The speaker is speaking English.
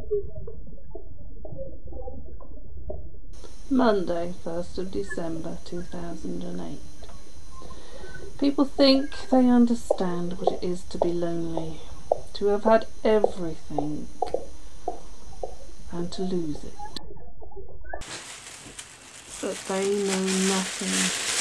Monday, 1st of December 2008. People think they understand what it is to be lonely, to have had everything and to lose it. But they know nothing